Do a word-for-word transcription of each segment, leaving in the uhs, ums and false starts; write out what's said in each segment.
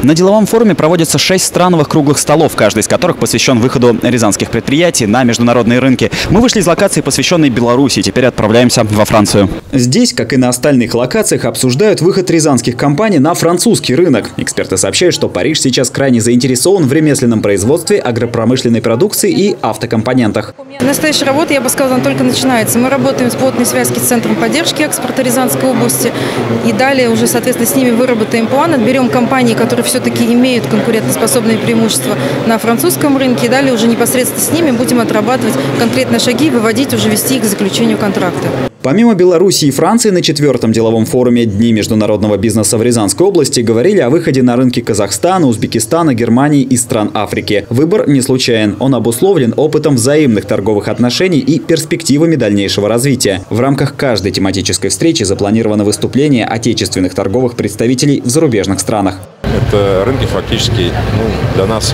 На деловом форуме проводятся шесть страновых круглых столов, каждый из которых посвящен выходу рязанских предприятий на международные рынки. Мы вышли из локации, посвященной Беларуси, теперь отправляемся во Францию. Здесь, как и на остальных локациях, обсуждают выход рязанских компаний на французский рынок. Эксперты сообщают, что Париж сейчас крайне заинтересован в ремесленном производстве, агропромышленной продукции и автокомпонентах. Настоящая работа, я бы сказала, только начинается. Мы работаем в плотной связке с Центром поддержки экспорта Рязанской области. И далее уже, соответственно, с ними выработаем план, отберем компании, которые все-таки имеют конкурентоспособные преимущества на французском рынке. И далее уже непосредственно с ними будем отрабатывать конкретные шаги, выводить, уже вести их к заключению контракта. Помимо Беларуси и Франции, на четвертом деловом форуме «Дни международного бизнеса» в Рязанской области говорили о выходе на рынки Казахстана, Узбекистана, Германии и стран Африки. Выбор не случайен. Он обусловлен опытом взаимных торговых отношений и перспективами дальнейшего развития. В рамках каждой тематической встречи запланировано выступление отечественных торговых представителей в зарубежных странах. Это рынки фактически ну, для нас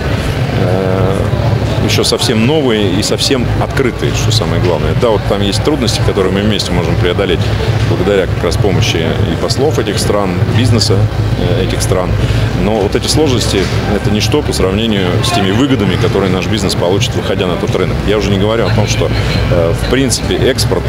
э еще совсем новые и совсем открытые, что самое главное. Да, вот там есть трудности, которые мы вместе можем преодолеть благодаря как раз помощи и послов этих стран, бизнеса этих стран. Но вот эти сложности – это ничто по сравнению с теми выгодами, которые наш бизнес получит, выходя на тот рынок. Я уже не говорю о том, что в принципе экспорт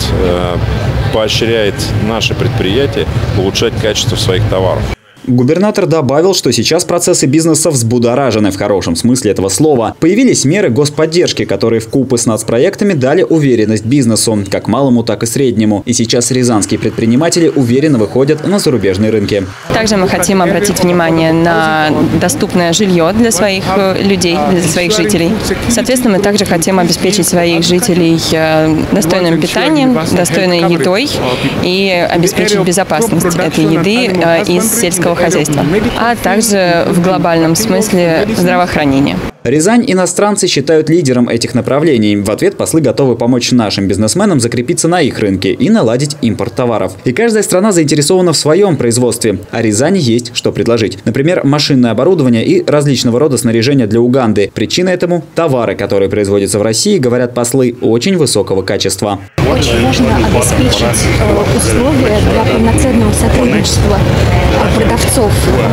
поощряет наши предприятия улучшать качество своих товаров. Губернатор добавил, что сейчас процессы бизнеса взбудоражены в хорошем смысле этого слова. Появились меры господдержки, которые вкупе с нацпроектами дали уверенность бизнесу, как малому, так и среднему. И сейчас рязанские предприниматели уверенно выходят на зарубежные рынки. Также мы хотим обратить внимание на доступное жилье для своих людей, для своих жителей. Соответственно, мы также хотим обеспечить своих жителей достойным питанием, достойной едой и обеспечить безопасность этой еды из сельского хозяйства, а также в глобальном смысле здравоохранения. Рязань иностранцы считают лидером этих направлений. В ответ послы готовы помочь нашим бизнесменам закрепиться на их рынке и наладить импорт товаров. И каждая страна заинтересована в своем производстве. А Рязани есть что предложить. Например, машинное оборудование и различного рода снаряжение для Уганды. Причина этому – товары, которые производятся в России, говорят послы, очень высокого качества. Очень важно обеспечить условия для полноценного сотрудничества продавцов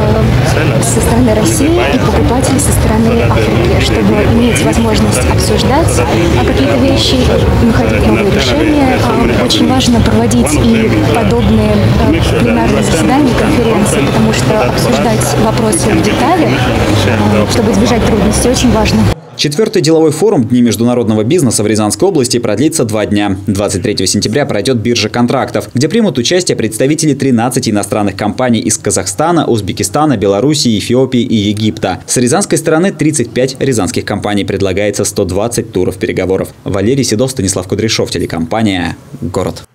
со стороны России и покупателей со стороны Африки, чтобы иметь возможность обсуждать какие-то вещи, находить новые решения. Очень важно проводить и подобные пленарные заседания, конференции, потому что обсуждать вопросы в детали, чтобы избежать трудностей, очень важно. Четвертый деловой форум «Дни международного бизнеса» в Рязанской области продлится два дня. двадцать третьего сентября пройдет биржа контрактов, где примут участие представители тринадцати иностранных компаний из Казахстана, Узбекистана, Белоруссии, Эфиопии и Египта. С рязанской стороны тридцать пять рязанских компаний, предлагается сто двадцать туров переговоров. Валерий Седов, Станислав Кудряшов, телекомпания «Город».